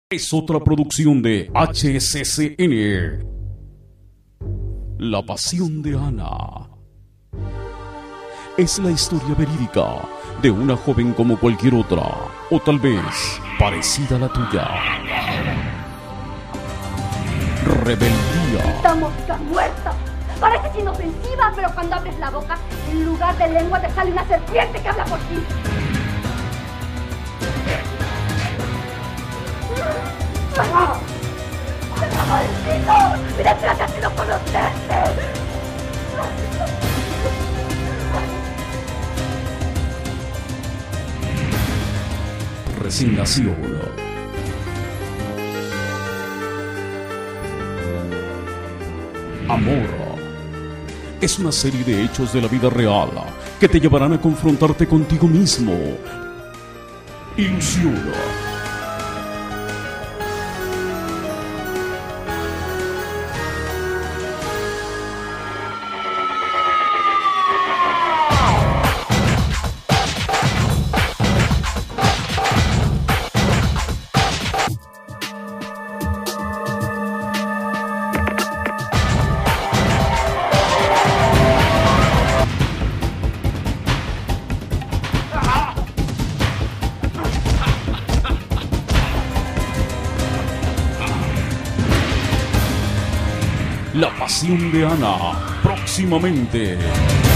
Es otra producción de HSCN. La pasión de Ana. Es la historia verídica de una joven como cualquier otra, o tal vez parecida a la tuya. Rebeldía. Esta mosca muerta. Pareces inofensiva, pero cuando abres la boca, en lugar de lengua te sale una serpiente que habla por ti. ¡Maldito! ¡Mira que has sido conocerte! Resignación. Amor. Es una serie de hechos de la vida real que te llevarán a confrontarte contigo mismo. Ilusión. La pasión de Ana, próximamente.